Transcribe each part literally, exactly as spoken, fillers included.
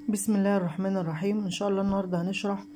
بسم الله الرحمن الرحيم. ان شاء الله النهارده هنشرح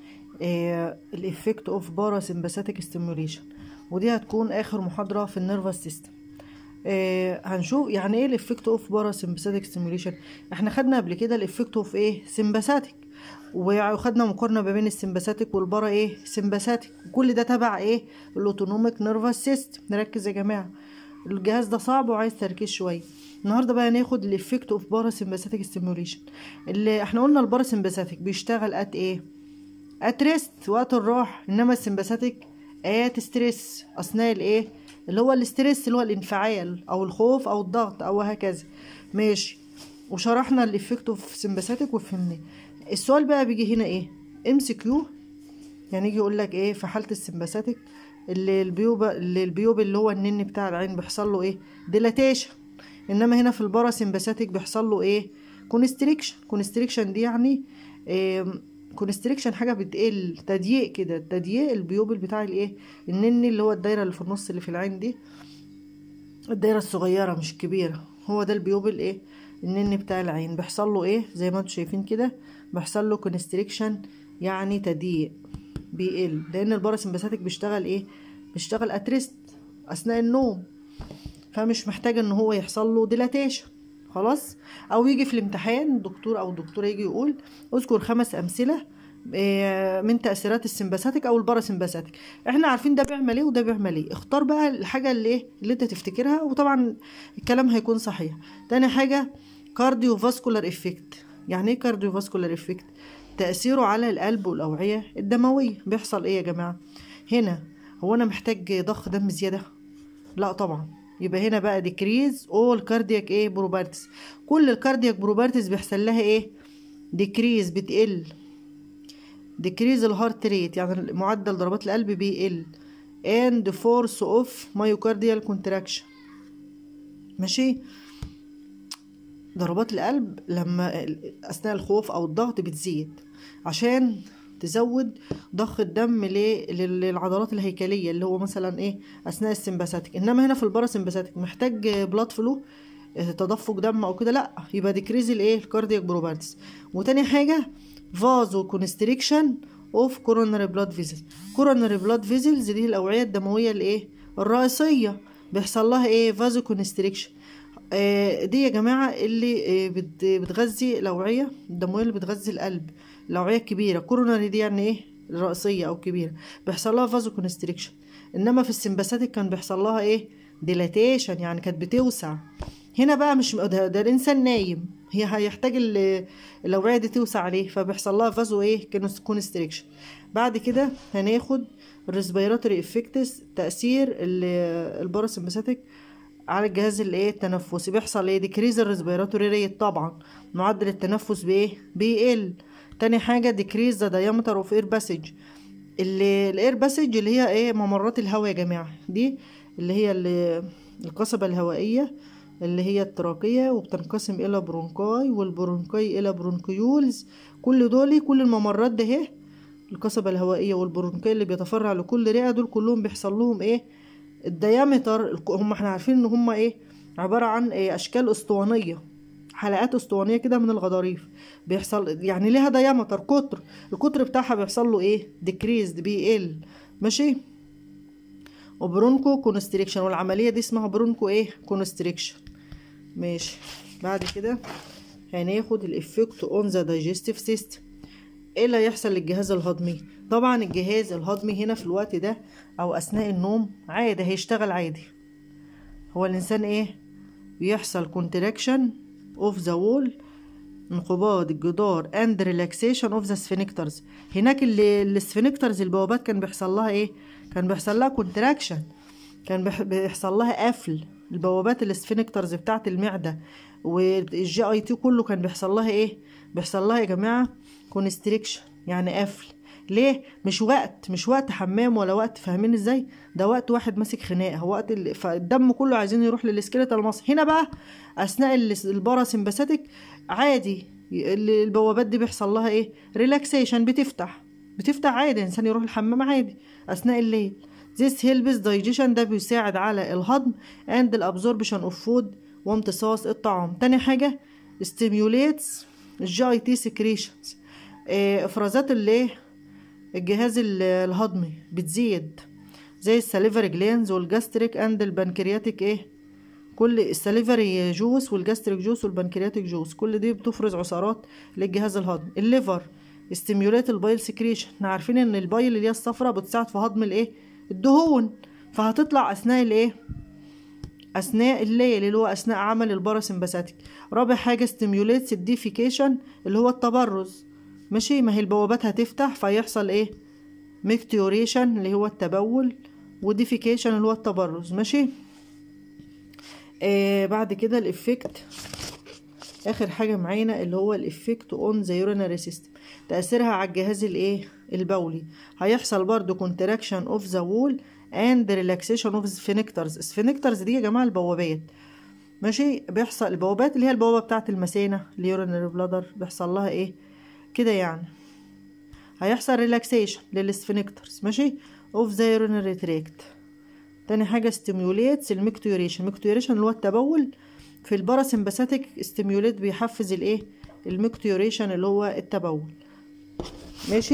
الافكت اوف باراسمباثيك ستيموليشن، ودي هتكون اخر محاضره في النيرفس سيستم. آه هنشوف يعني ايه الافكت اوف باراسمباثيك ستيموليشن. احنا خدنا قبل كده الافكت اوف ايه سمباثيك، وخدنا مقارنه ما بين السمباثيك والبارا ايه سمباثيك، كل ده تبع ايه الاوتونوميك نيرفس سيستم. نركز يا جماعه، الجهاز ده صعب وعايز تركيز شويه. النهارده بقى هناخد الافكت اوف باراسمباثيك ستيموليشن. اللي احنا قلنا الباراسمباثيك بيشتغل ات ايه ات ريست وقت الراحه، انما السمباثيك ات ستريس اثناء الايه اللي هو الاستريس اللي هو الانفعال او الخوف او الضغط او هكذا. ماشي، وشرحنا الافكت اوف سمباثيك وفهمناه. السؤال بقى بيجي هنا ايه ام سي كيو، يعني يجي يقول لك ايه في حاله السمباثيك اللي البيوب اللي البيوب اللي هو النن بتاع العين بيحصل له ايه ديلاتيشن، انما هنا في الباراسمباثيك بيحصل له ايه كونستريكشن. كونستريكشن دي يعني إيه كونستريكشن حاجه بتقل، تضييق كده، تضييق البيوبل بتاع الايه النن اللي هو الدايره اللي في النص اللي في العين دي، الدايره الصغيره مش الكبيره، هو ده البيوبل ايه النن بتاع العين بيحصل له ايه زي ما انتم شايفين كده، بيحصل له كونستريكشن يعني تضييق بيقل، لان الباراسمباثيك بيشتغل ايه بيشتغل اتريست اثناء النوم، فمش محتاج ان هو يحصل له ديلاتيشن خلاص. او يجي في الامتحان الدكتور او الدكتوره يجي يقول اذكر خمس امثله من تاثيرات السمباثيك او الباراسمباثيك. احنا عارفين ده بيعمل ايه وده بيعمل ايه، اختار بقى الحاجه اللي ايه اللي انت تفتكرها، وطبعا الكلام هيكون صحيح. تاني حاجه كارديو فاسكولار افكت. يعني ايه كارديو فاسكولار افكت؟ تاثيره على القلب والاوعيه الدمويه. بيحصل ايه يا جماعه هنا؟ هو انا محتاج ضخ دم زياده؟ لا طبعا. يبقى هنا بقى ديكريز اول كاردياك ايه بروبرتيز، كل الكاردياك بروبرتيز بيحصل لها ايه ديكريز، بتقل. ديكريز الهارت ريت يعني معدل ضربات القلب بيقل، and force of myocardial contraction. ماشي، ضربات القلب لما اثناء الخوف او الضغط بتزيد عشان تزود ضخ الدم للعضلات الهيكليه اللي هو مثلا ايه اثناء السمباثيك. انما هنا في الباراسمباثيك محتاج بلاد فلو، تدفق دم او كده، لا يبقى ديكريز الايه الكاردياك بروبرتيز. وتاني حاجه فازو كونستريكشن اوف كوروناري بلاد فيزلز. كوروناري بلاد فيزلز دي الاوعيه الدمويه الايه الرئيسيه، بيحصل لها ايه فازو كونستريكشن. آه دي يا جماعه اللي آه بتغذي الاوعيه الدمويه اللي بتغذي القلب، الاوعيه الكبيره. كوروناري دي يعني ايه الرئيسيه او كبيره، بيحصل لها فازو كونستريكشن. انما في السمباثيك كان بيحصل لها ايه ديلاتيشن، يعني كانت بتوسع. هنا بقى مش ده, ده الانسان نايم، هي هيحتاج الاوعيه دي توسع عليه، فبيحصل لها فازو ايه كونستريكشن. بعد كده هناخد الريسبيراتوري افكتس، تاثير الباراسمباثيك على الجهاز الايه التنفسي. بيحصل ايه ديكريز الريسبيراتوري ريت، طبعا معدل التنفس بايه بيقل. تاني حاجه ديكريز ذا دايمتر اوف اير باسج. الاير باسج اللي هي ايه ممرات الهواء يا جماعه، دي اللي هي اللي القصبه الهوائيه اللي هي التراكيه، وبتنقسم الى برونكاي والبرونكاي الى برونكيولز. كل دول كل الممرات ده اهي القصبه الهوائيه والبرونكاي اللي بيتفرع لكل رئه، دول كلهم بيحصل لهم ايه الديامتر. هم احنا عارفين ان هم ايه عباره عن إيه اشكال اسطوانيه، حلقات اسطوانيه كده من الغضاريف، بيحصل يعني ليها ديامتر قطر، القطر بتاعها بيحصل له ايه ديكريزد بيقل. ماشي، وبرونكو كونستريكشن، والعمليه دي اسمها برونكو ايه كونستريكشن. ماشي، بعد كده هناخد الافكت اون ذا دايجستيف سيستم. ايه اللي هيحصل للجهاز الهضمي؟ طبعا الجهاز الهضمي هنا في الوقت ده او اثناء النوم عادي هيشتغل عادي. هو الانسان ايه بيحصل كونتراكشن اوف ذا وول، انقباض الجدار، اند ريلاكسيشن اوف ذا سفينكترز. هناك اللي السفينكترز البوابات كان بيحصل لها ايه كان بيحصل لها كونتراكشن، كان بيحصل لها قفل. البوابات السفينكترز بتاعه المعده والجي اي تي كله كان بيحصل لها ايه بيحصل لها يا جماعه كونستريكشن يعني قفل. ليه؟ مش وقت مش وقت حمام ولا وقت، فاهمين ازاي؟ ده وقت واحد ماسك خناقه، وقت ال... فالدم كله عايزين يروح للسكيلتال ماسل. هنا بقى اثناء الباراسمباثيك عادي البوابات دي بيحصل لها ايه ريلاكسيشن، بتفتح بتفتح عادي، الانسان يروح الحمام عادي اثناء الليل. This helps digestion، ده بيساعد على الهضم and the absorption of food، وامتصاص الطعام. تاني حاجة stimulates الجي اي تي سكريشنز، افرازات اللي الجهاز الهضمي بتزيد زي الساليفري جلانز والجاستريك اند البنكرياتيك ايه، كل الساليفري جوس والجاستريك جوس والبنكرياتيك جوس كل دي بتفرز عصارات للجهاز الهضمي. الليفر استيميوليت البايل سكريشن، احنا عارفين ان البايل اللي هي الصفرة بتساعد في هضم الايه الدهون، فهتطلع اثناء الايه اثناء الليل اللي هو اثناء عمل الباراسمباثيك. رابع حاجه ستيميوليتس الديفيكيشن اللي هو التبرز، ماشي، ما هي البوابات هتفتح فيحصل ايه ميكتيوريشن اللي هو التبول، وديفيكيشن اللي هو التبرز، ماشي. آه بعد كده الافكت، اخر حاجه معانا اللي هو الافكت اون ذا يورينري سيستم، تاثيرها على الجهاز الايه البولي. هيحصل برضو كونتراكشن اوف ذا وول اند ريلاكسيشن اوف سفينكترز. السفينكترز دي يا جماعه البوابات، ماشي، بيحصل البوابات اللي هي البوابه بتاعه المثانه اليورينري بلادر بيحصل لها ايه كده يعني، هيحصل ريلاكسيشن للسفينكترز، ماشي، اوف ذا يورينري تراكت. تاني حاجه ستيميوليتس الميكتيوريشن، الميكتيوريشن اللي هو التبول. في الباراسمباثيك ستيميوليت بيحفز الايه الميكتيوريشن اللي هو التبول، ماشي.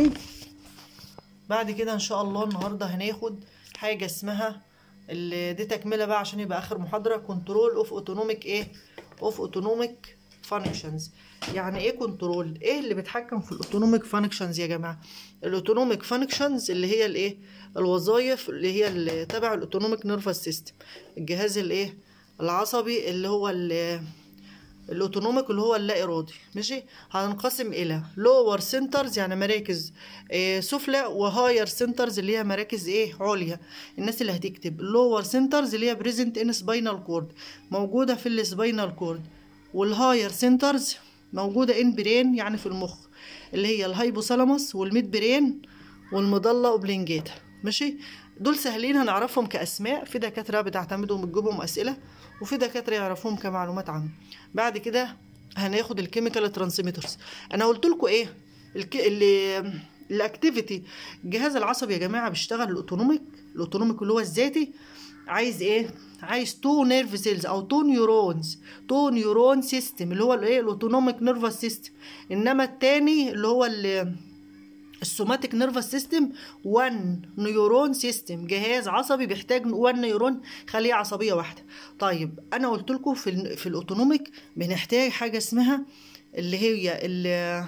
بعد كده ان شاء الله النهارده هناخد حاجه اسمها اللي دي تكمله بقى عشان يبقى اخر محاضره، كنترول اوف اوتونوميك ايه اوف اوتونوميك فانكشنز. يعني ايه كنترول؟ ايه اللي بيتحكم في الاوتونوميك فانكشنز يا جماعه؟ الاوتونوميك فانكشنز اللي هي الايه الوظائف اللي هي اللي تبع الاوتونوميك نيرفس سيستم، الجهاز الايه العصبي اللي هو الاوتونوميك اللي هو اللا ارادي، ماشي. هننقسم الى لور سنترز يعني مراكز إيه سفلى، وهاير سنترز اللي هي مراكز ايه عليا. الناس اللي هتكتب لور سنترز اللي هي بريزنت ان سباينال كورد موجوده في السباينال كورد، والهاير سنترز موجوده ان برين يعني في المخ اللي هي الهايبوثالاموس والميد برين والمضله اوبلنجاتا، ماشي. دول سهلين هنعرفهم كاسماء، في دكاتره بتعتمدهم وتجيبهم اسئله، وفي دكاتره يعرفوهم كمعلومات عامه. بعد كده هناخد الكيميكال ترانسميترز. انا قلت لكم ايه الك... اللي الاكتيفيتي الجهاز العصبي يا جماعه بيشتغل الاوتونوميك الاوتونوميك اللي هو الذاتي، عايز ايه عايز تو نيرف سيلز او تو نيورونز تو نيورون سيستم اللي هو الايه الاوتونوميك نيرفس سيستم. انما التاني اللي هو اللي السوماتيك نيرفس سيستم وان نيورون سيستم، جهاز عصبي بيحتاج وان نيورون خليه عصبيه واحده. طيب انا قلت لكم في ال في الاوتونوميك بنحتاج حاجه اسمها اللي هي اللي,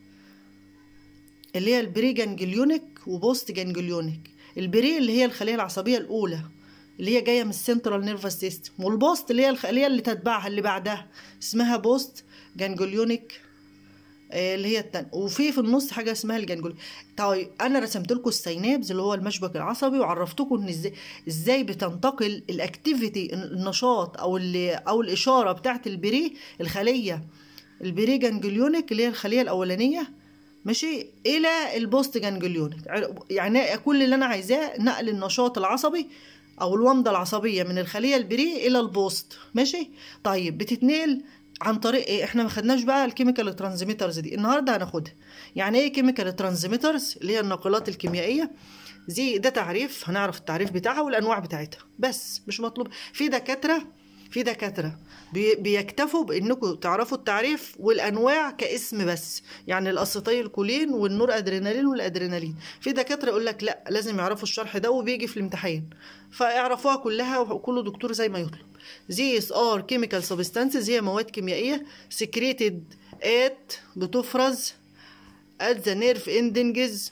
اللي هي البري جانجليونيك وبوست جانجليونيك. البري اللي هي الخليه العصبيه الاولى اللي هي جايه من السنترال نيرفس سيستم، والبوست اللي هي الخليه اللي تتبعها اللي بعدها اسمها بوست جانجليونيك اللي هي التانية، وفي في النص حاجه اسمها الجانجليون. طيب انا رسمت لكم السينابز اللي هو المشبك العصبي، وعرفتكم ان ازاي ازاي بتنتقل الاكتيفيتي النشاط او او الاشاره بتاعت البري الخليه البري جانجليونيك اللي هي الخليه الاولانيه، ماشي، الى البوست جانجليونيك. يعني كل اللي انا عايزاه نقل النشاط العصبي او الومضه العصبيه من الخليه البري الى البوست، ماشي. طيب بتتنقل عن طريق ايه؟ احنا ما خدناش بقى الكيميكال ترانسميترز دي، النهارده هناخدها. يعني ايه كيميكال ترانسميترز؟ اللي هي الناقلات الكيميائيه دي، ده تعريف هنعرف التعريف بتاعها والانواع بتاعتها، بس مش مطلوب. في دكاتره في دكاتره بي بيكتفوا بانكم تعرفوا التعريف والانواع كاسم بس، يعني الاسيتيل كولين والنور ادرينالين والادرينالين. في دكاتره يقول لك لا لازم يعرفوا الشرح ده وبيجي في الامتحان، فاعرفوها كلها وكل دكتور زي ما يطلب. These are chemical substances، هي مواد كيميائيه secreted at بتفرز at the nerve endings،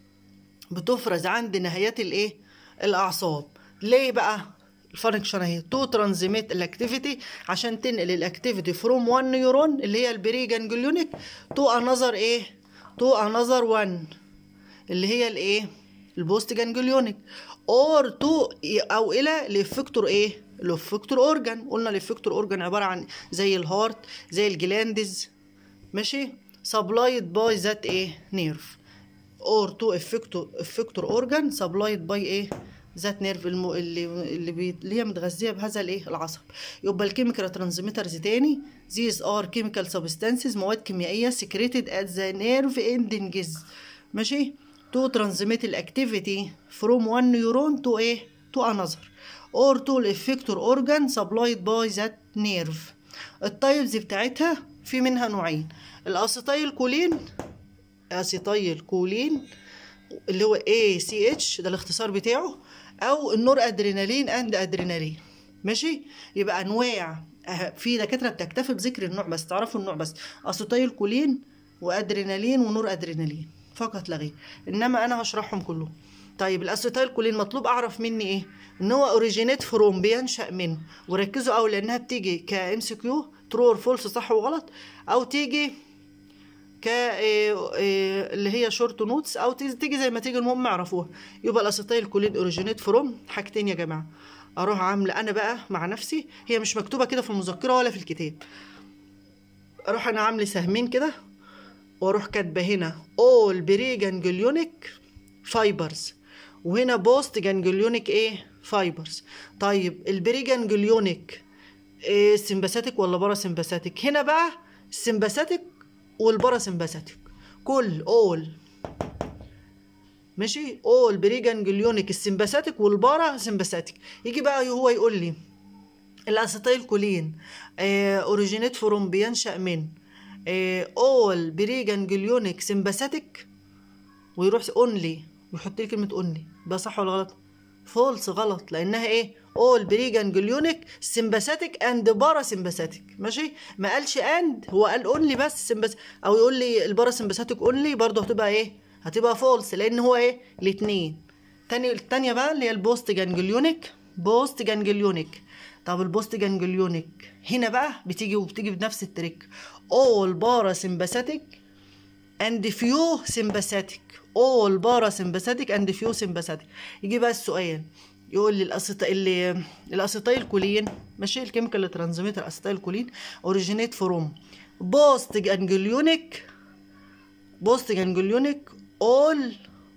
بتفرز عند نهايات الايه الاعصاب. ليه بقى؟ الفانكشن اهي تو ترانزميت الاكتيفيتي، عشان تنقل الاكتيفيتي فروم وان نيورون اللي هي البري جانجليونيك تو انذر ايه تو انذر وان اللي هي الايه البوست جانجليونيك، اور تو او الى الافكتور ايه الافكتور اورجان. قلنا الافكتور اورجان عباره عن زي الهارت زي الجلاندز، ماشي، سبلايد باي ذات ايه نيرف، اور تو افكتور افكتور اورجان سبلايد باي ايه ذات نيرف الم... اللي اللي, بي... اللي هي متغذيه بهذا الايه العصب. يبقى الكيميكال ترانسميترز تاني these are chemical substances مواد كيميائيه secreted at the nerve endings، ماشي، to transmit الاكتيفيتي from one neuron to ايه to another or to الافكتور اورجان supplied by that nerve. التايبز بتاعتها في منها نوعين، الاسيتايل كولين، اسيتايل كولين اللي هو إيه سي إتش ده الاختصار بتاعه، او النور ادرينالين اند ادرينالين. ماشي، يبقى انواع في دكاتره بتكتفي بذكر النوع بس، تعرفوا النوع بس، اسيتايل كولين وادرينالين ونور ادرينالين فقط لا غير، انما انا هشرحهم كلهم. طيب الاسيتايل كولين مطلوب اعرف مني ايه؟ ان هو اوريجينيت فروم بينشأ من، وركزوا قوي لانها بتيجي كام سي كيو ترو اور فولس صح وغلط، او تيجي ك اللي هي شورت نوتس، او تيجي زي ما تيجي، المهم اعرفوها. يبقى الاسيتايل كولين اوريجينيت فروم حاجتين يا جماعه، اروح عامله انا بقى مع نفسي، هي مش مكتوبه كده في المذكره ولا في الكتاب، اروح انا عامله سهمين كده واروح كاتبه هنا all pre-ganglionic fibers، وهنا بوست جانجليونيك ايه فايبرز. طيب البري جانجليونيك إيه، سمباثيك ولا بارا سمباثيك؟ هنا بقى السمباثيك والبارا سمباثيك كل اول، ماشي، اول بري جانجليونيك السمباثيك والبارا سمباثيك. يجي بقى هو يقول لي الاسيتايل كولين اوريجينيت فروم بينشأ من اول بري جانجليونيك سمباثيك، ويروح اونلي ويحط لي كلمه اونلي، ده صح ولا غلط؟ فولس، غلط، لانها ايه؟ اول بري جانجليونيك سمباثيك اند بارا سمباثيك. ماشي، ما قالش اند، هو قال اونلي بس سمباثيك، او يقول لي البارا سمباثيك اونلي، برضه هتبقى ايه؟ هتبقى فولس، لان هو ايه؟ الاثنين. تاني الثانيه بقى اللي هي البوست جانجليونيك، بوست جانجليونيك. طب البوست جانجليونيك هنا بقى بتيجي وبتيجي بنفس التريك، all parasympathetic and few sympathetic، all parasympathetic and few sympathetic. يجي بقى السؤال يقول لي الاسيتا اللي الاسيتايل كولين، ماشي، الكيميكال ترانزميتر اسيتايل كولين اوريجينيت فروم بوست جانجليونيك، بوست جانجليونيك all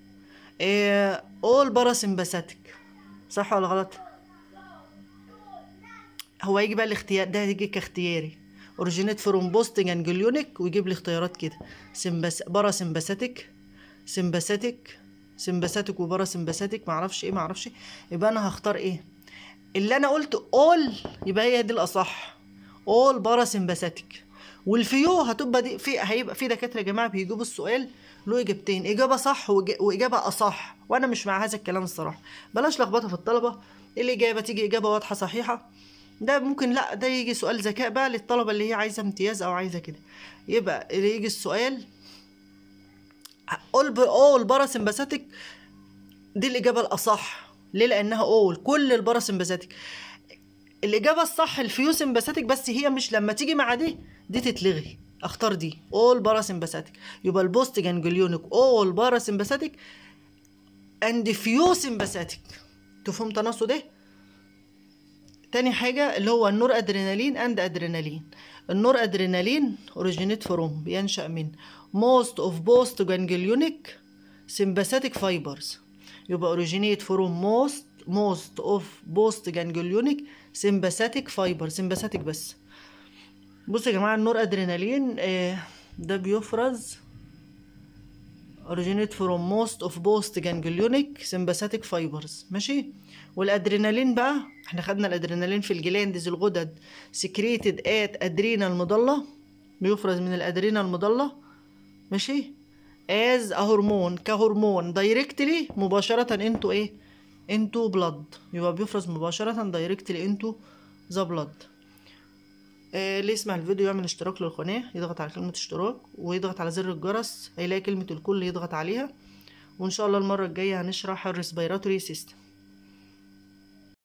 all parasympathetic، صح ولا غلط؟ هو يجي بقى الاختيار ده، هيجي كاختياري اوريجينيت فروم بوست جانجليونيك، ويجيب لي اختيارات كده سمبس بارا سمباثيك، سمباثيك سمباثيك وبارا سمباثيك، معرفش ايه معرفش إيه. يبقى انا هختار ايه اللي انا قلت اول، يبقى هي دي الاصح، اول بارا سمباثيك. والفيو هتبقى دي في، هيبقى في دكاتره يا جماعه بيجيبوا السؤال له اجابتين، اجابه صح واجابه اصح، وانا مش مع هذا الكلام الصراحه. بلاش لخبطه في الطلبه، الاجابه تيجي اجابه واضحه صحيحه، ده ممكن لا، ده يجي سؤال ذكاء بقى للطلبه اللي هي عايزه امتياز او عايزه كده. يبقى اللي يجي السؤال اول اول باراسمباثيك دي الاجابه الاصح. ليه؟ لانها اول كل الباراسمباثيك. الاجابه الصح الفيو سمباثيك، بس هي مش لما تيجي مع دي دي تتلغي، اختار دي اول باراسمباثيك. يبقى البوست جانجليونيك اول باراسمباثيك اند فيو سمباثيك. تفهم تناقض ده؟ تاني حاجة اللي هو النور ادرينالين اند ادرينالين. النور ادرينالين اوريجينيت فروم بينشأ من most of post ganglionic sympathetic fibers. يبقى اوريجينيت فروم most most of post ganglionic sympathetic fibers، sympathetic بس. بصوا يا جماعة النور ادرينالين آه ده بيفرز originate from most of post ganglionic sympathetic fibers، ماشي. والادرينالين بقى احنا خدنا الادرينالين في الجلاندز الغدد secreted at adrenal مضلة، بيفرز من الادرينال مضلة، ماشي، as a hormone كهرمون directly مباشرة into ايه into blood. يبقى بيفرز مباشرة directly into the blood. آه اللي يسمع الفيديو يعمل اشتراك للقناة، يضغط على كلمة اشتراك ويضغط على زر الجرس، هيلاقي كلمة الكل يضغط عليها. وان شاء الله المرة الجاية هنشرح الريسبيراتوري سيستم.